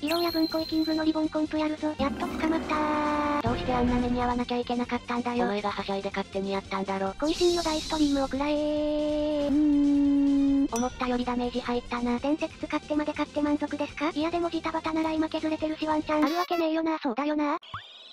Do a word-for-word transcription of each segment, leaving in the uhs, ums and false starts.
色親分恋キングのリボンコンプやるぞ。やっと捕まったー。どうしてあんな目に遭わなきゃいけなかったんだよ。 お前がはしゃいで勝手にやったんだろ。 渾身の大ストリームを食らえー。うーん。思ったよりダメージ入ったな。伝説使ってまで勝って満足ですか？いやでもジタバタなら今削れてるしワンチャンあるわけねえよな。そうだよな。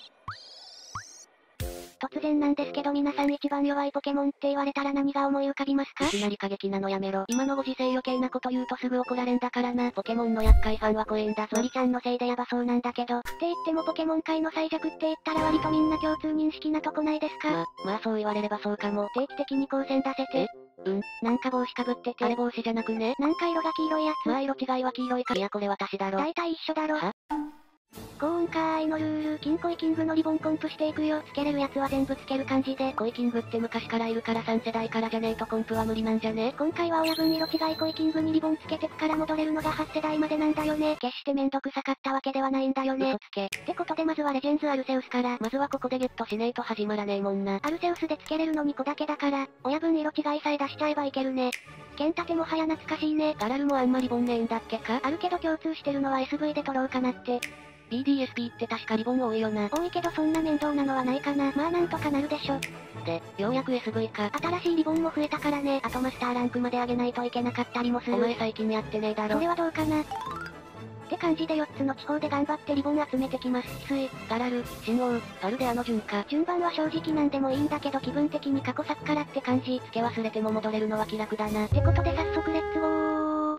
突然なんですけど皆さん一番弱いポケモンって言われたら何が思い浮かびますか？ いきなり過激なのやめろ。今のご時世余計なこと言うとすぐ怒られんだからな。ポケモンの厄介ファンは怖えんだぞ。 マリちゃんのせいでヤバそうなんだけど。って言ってもポケモン界の最弱って言ったら割とみんな共通認識なとこないですか？ ま、まあそう言われればそうかも。 定期的に光線出せて。 うん。 なんか帽子かぶってて。 あれ帽子じゃなくね？ なんか色が黄色いやつ。 まあ色違いは黄色いか。いやこれ私だろ。 大体一緒だろ。 は？ 高音かーいのルール、金恋キングのリボンコンプしていくよ。つけれるやつは全部つける感じで。 恋キングって昔からいるからさん世代からじゃねえとコンプは無理なんじゃね？ 今回は親分色違い恋キングにリボンつけてくから戻れるのがはち世代までなんだよね。決してめんどくさかったわけではないんだよね。 嘘つけ。 ってことでまずはレジェンズアルセウスから。 まずはここでゲットしねえと始まらねえもんな。 アルセウスでつけれるのに個だけだから、親分色違いさえ出しちゃえばいけるね。剣立てもはや懐かしいね。 ガラルもあんまリボンねえんだっけか？ あるけど共通してるのは エスブイ で取ろうかなって。 ビーディーエスピー って確かリボン多いよな。 多いけどそんな面倒なのはないかな。まあなんとかなるでしょ。 で、ようやく エスブイ か。 新しいリボンも増えたからね。あとマスターランクまで上げないといけなかったりもする。 お前最近やってねえだろ。 それはどうかな。って感じでよっつの地方で頑張ってリボン集めてきます。 翡翠、ガラル、神王、パルデアの順か。 順番は正直なんでもいいんだけど気分的に過去作からって感じ。 付け忘れても戻れるのは気楽だな。 ってことで早速レッツゴー。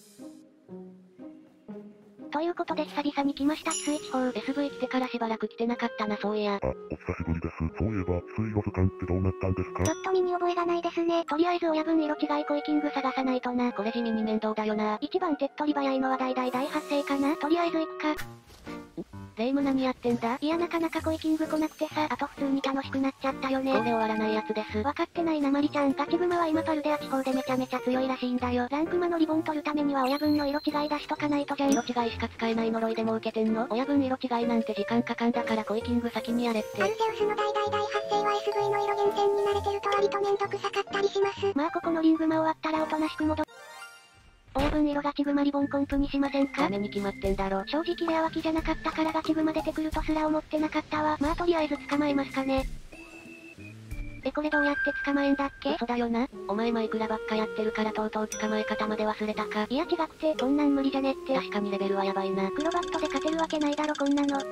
ということで久々に来ました翡翠地方。 エスブイ 来てからしばらく来てなかったなそういや。 あ、お久しぶりです。そういえば、翡翠ロス館ってどうなったんですか？ ちょっと身に覚えがないですね。とりあえず親分色違い恋キング探さないとな。 これ地味に面倒だよな。 一番手っ取り早いのは大々大発生かな。とりあえず行くか。 レイム何やってんだ？ いやなかなか恋キング来なくてさ、あと普通に楽しくなっちゃったよね。 これ終わらないやつです。 わかってないなマリちゃん。ガチグマは今パルデア地方でめちゃめちゃ強いらしいんだよ。ランクマのリボン取るためには親分の色違い出しとかないとじゃん。 色違いしか使えない呪いでも受けてんの？親分色違いなんて時間かかんだから恋キング先にやれって。 アルセウスの大々大発生は エスブイ の色厳選に慣れてると割とめんどくさかったりします。まあここのリングマ終わったらおとなしく戻っ親分色ガチグマリボンコンプにしませんか？ ダメに決まってんだろ。 正直レア脇じゃなかったからガチグマ出てくるとすら思ってなかったわ。まあとりあえず捕まえますかね。えこれどうやって捕まえんだっけ？ 嘘だよな。お前マイクラばっかやってるからとうとう捕まえ方まで忘れたか。 いや違くてこんなん無理じゃねって。 確かにレベルはやばいな。 クロバットで勝てるわけないだろこんなの。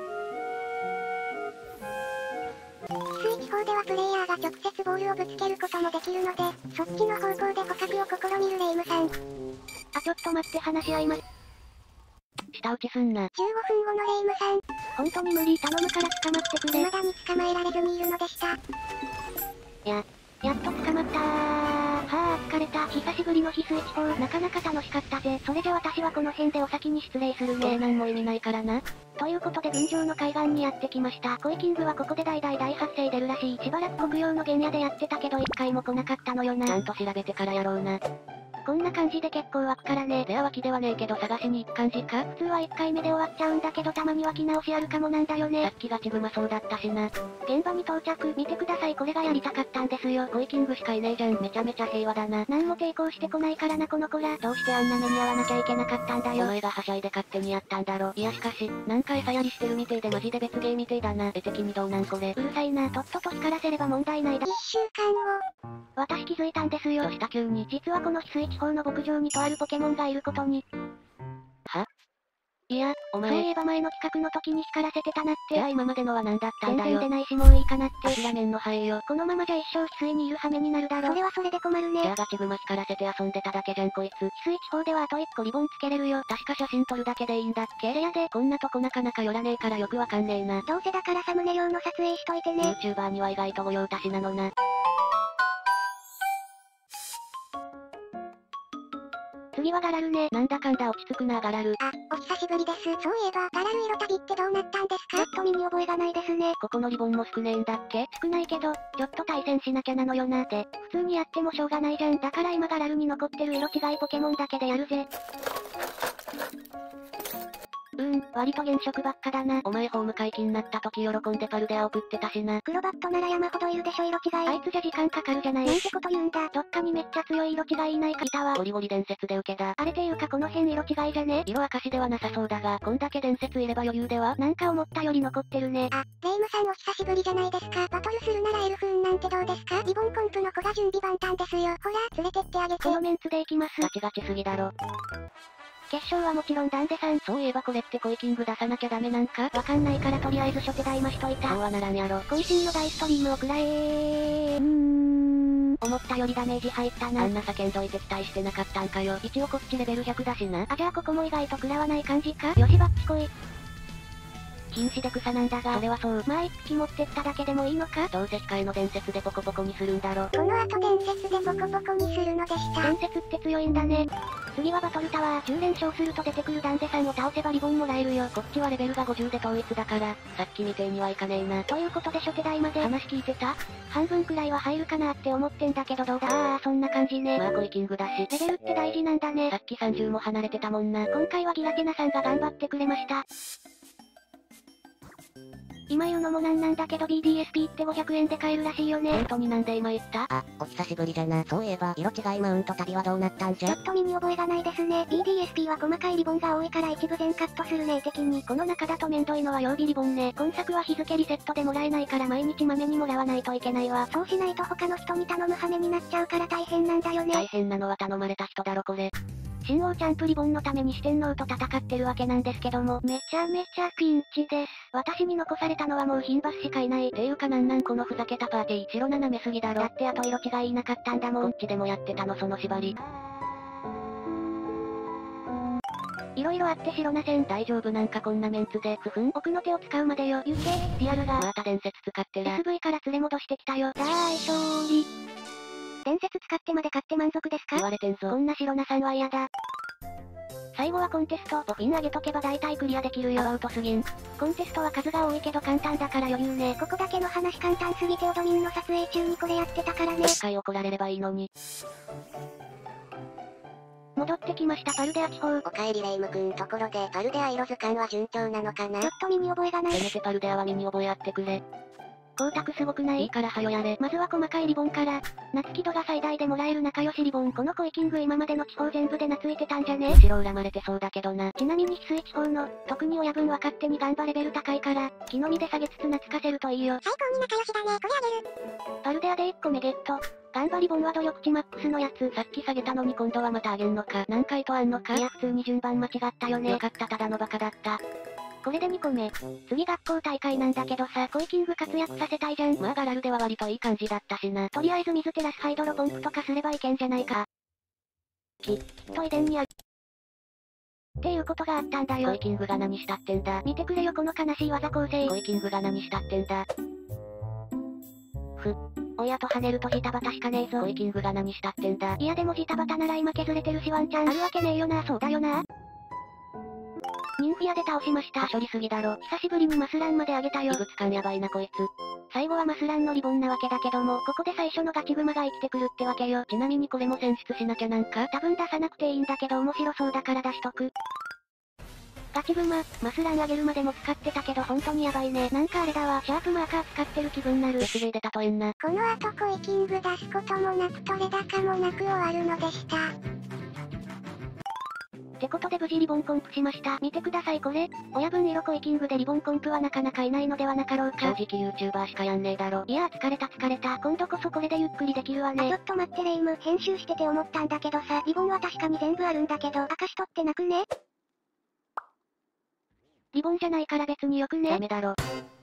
翡翠地方ではプレイヤーが直接ボールをぶつけることもできるので、そっちの方向で捕獲を試みるレイムさん。あちょっと待って話し合います。 舌打ちすんな。 じゅうごふんごのレイムさん。本当に無理頼むから捕まってくれ。未だに捕まえられずにいるのでした。や、やっと捕まったー。はあ疲れた。久しぶりの翡翠地方。なかなか楽しかったぜ。それじゃ私はこの辺でお先に失礼するね。 えー、なんも意味ないからな。 ということで群青の海岸にやってきました。恋キングはここで大々大発生出るらしい。しばらく国用の原野でやってたけど一回も来なかったのよな。 ちゃんと調べてからやろうな。 こんな感じで結構湧くからね。 レア脇ではねえけど探しに行く感じか？ 普通はいっかいめで終わっちゃうんだけどたまに湧き直しあるかもなんだよね。 さっきガチグマそうだったしな。 現場に到着。見てくださいこれがやりたかったんですよ。 恋キングしかいねえじゃん。めちゃめちゃ平和だな。 何も抵抗してこないからなこの子ら。 どうしてあんな目に遭わなきゃいけなかったんだよ。お前がはしゃいで勝手にやったんだろ。いやしかし、なんか餌やりしてるみてえでマジで別ゲーみてえだな。絵的にどうなんこれ。 うるさいな。とっとと光らせれば問題ないだ。いっしゅうかんご。私気づいたんですよ。 どうした急に。 実はこの翡翠地方の牧場にとあるポケモンがいることに。 はいや、お前。 そういえば前の企画の時に光らせてたなって。 じゃあ今までのは何だったんだよ。 全然出ないしもういいかなって。 諦めんの早いよ。 このままじゃ一生翡翠にいる羽目になるだろ。それはそれで困るね。 じゃあガチグマ光らせて遊んでただけじゃんこいつ。 翡翠地方ではあと一個リボンつけれるよ。 確か写真撮るだけでいいんだっけ？ レアで。 こんなとこなかなか寄らねえからよくわかんねえな。 どうせだからサムネ用の撮影しといてね。 YouTuber には意外と御用達なのな。 次はガラルね。 なんだかんだ落ち着くなガラル。 あ、お久しぶりです。そういえば、ガラル色旅ってどうなったんですか？ちょっと身に覚えがないですね。 ここのリボンも少ねえんだっけ？ 少ないけど、ちょっと対戦しなきゃなのよな。で、普通にやってもしょうがないじゃん。だから今ガラルに残ってる色違いポケモンだけでやるぜ。 うーん、 割と現職ばっかだな。 お前ホーム回帰になった時喜んでパルデア送ってたしな。 黒バットなら山ほどいるでしょ色違い。あいつじゃ時間かかるじゃない。なんてこと言うんだ。どっかにめっちゃ強い色違いいないか。いたわ。 ゴリゴリ伝説で受けだ。 あれていうかこの辺色違いじゃね？ 色明かしではなさそうだが、こんだけ伝説いれば余裕では？ なんか思ったより残ってるね。 あ、レイムさんお久しぶりじゃないですか。バトルするならエルフーンなんてどうですか？リボンコンプの子が準備万端ですよ。ほら、連れてってあげて。 このメンツで行きます。 ガチガチすぎだろ。 決勝はもちろんダンデさん。 そういえばこれってコイキング出さなきゃダメなんか？ わかんないからとりあえず初手台増しといた。 そうはならんやろ。 渾身の大ストリームを食らえー。うーん。思ったよりダメージ入ったな。 あんな叫んどいて期待してなかったんかよ。一応こっちレベルひゃくだしな。 あ、じゃあここも意外と食らわない感じか？よしバッチこい。瀕死で草なんだが。 それはそう。 まあ一匹持ってっただけでもいいのか？ どうせ控えの伝説でボコボコにするんだろ。 この後伝説でボコボコにするのでした。 伝説って強いんだね。次はバトルタワー。じゅう連勝すると出てくるダンデさんを倒せばリボンもらえるよ。 こっちはレベルがごじゅうで統一だから、さっきみてえにはいかねえな。 ということで初手台まで。 話聞いてた？ 半分くらいは入るかなって思ってんだけどどうだ？ああ、そんな感じね。 まあコイキングだし。 レベルって大事なんだね。 さっきさんじゅうも離れてたもんな。 今回はギラテナさんが頑張ってくれました。今言うのもなんなんだけど ビーディーエスピー ってごひゃくえんで買えるらしいよね。 本当になんで今言った？ あ、お久しぶりじゃな。そういえば、色違いマウント旅はどうなったんじゃ？ ちょっと身に覚えがないですね。ビーディーエスピー は細かいリボンが多いから一部全カットするね的に。この中だとめんどいのは曜日リボンね。今作は日付リセットでもらえないから毎日豆にもらわないといけないわ。そうしないと他の人に頼む羽目になっちゃうから大変なんだよね。 大変なのは頼まれた人だろこれ。 新王チャンプリボンのために四天王と戦ってるわけなんですけども、めちゃめちゃピンチです。私に残されたのはもうヒンバスしかいない。 ていうかなんなんこのふざけたパーティー。白斜めすぎだろ。 だってあと色違いいなかったんだもん。 こっちでもやってたのその縛り。 いろいろあって白な線。 大丈夫なんかこんなメンツで。ふふん。 奥の手を使うまでよ。行け、リアルが。 また伝説使ってら。 エスブイ から連れ戻してきたよ。大勝利。伝説使ってまで勝って満足ですか？ 言われてんぞ。 こんな白なさんは嫌だ。最後はコンテスト。ボフィン上げとけば大体クリアできるよ。 アバウトすぎん。 コンテストは数が多いけど簡単だから余裕ね。ここだけの話簡単すぎてオドミンの撮影中にこれやってたからね。 一回怒られればいいのに。 戻ってきましたパルデア地方。 おかえりレイムくん。ところで、パルデア色図鑑は順調なのかな？ ちょっと身に覚えがない。 せめてパルデアは身に覚えあってくれ。 光沢すごくない？ いいからはよやれ。 まずは細かいリボンから。夏木戸が最大でもらえる仲良しリボン。このコイキング今までの地方全部で懐いてたんじゃね？ むしろ恨まれてそうだけどな。 ちなみに翡翠地方の、特に親分は勝手にガンバレベル高いから、木の実で下げつつ懐かせるといいよ。 最高に仲良しだね。これあげる。 パルデアでいっこめゲット。ガンバリボンは努力値マックスのやつ。 さっき下げたのに今度はまたあげんのか。何回とあんのか。 いや普通に順番間違ったよね。 よかったただのバカだった。 これでにこめ。次学校大会なんだけどさ、コイキング活躍させたいじゃん。 まあガラルでは割といい感じだったしな。 とりあえず水テラスハイドロポンプとかすればいけんじゃないか。き、きっと遺伝にある。っていうことがあったんだよ。 コイキングが何したってんだ。 見てくれよこの悲しい技構成。 コイキングが何したってんだ。 ふ。親と跳ねるとジタバタしかねえぞ。 コイキングが何したってんだ。 いやでもジタバタなら今削れてるしワンチャンあるわけねえよな。そうだよな。ニンフィアで倒しました。 処理すぎだろ。 久しぶりにマスランまで上げたよ。 異物感やばいなこいつ。 最後はマスランのリボンなわけだけども、ここで最初のガチグマが生きてくるってわけよ。 ちなみにこれも選出しなきゃなんか？ 多分出さなくていいんだけど面白そうだから出しとく。ガチグマ、マスラン上げるまでも使ってたけど本当にやばいね。なんかあれだわ、シャープマーカー使ってる気分なる。 別例で例えんな。 この後コイキング出すこともなく取れ高もなく終わるのでした。 ってことで無事リボンコンプしました。見てくださいこれ。親分色コイキングでリボンコンプはなかなかいないのではなかろうか。 正直 YouTuber しかやんねえだろ。 いやー疲れた疲れた。今度こそこれでゆっくりできるわね。あ、ちょっと待ってレイム。編集してて思ったんだけどさ、リボンは確かに全部あるんだけど、証取ってなくね？リボンじゃないから別によくね。 ダメだろ。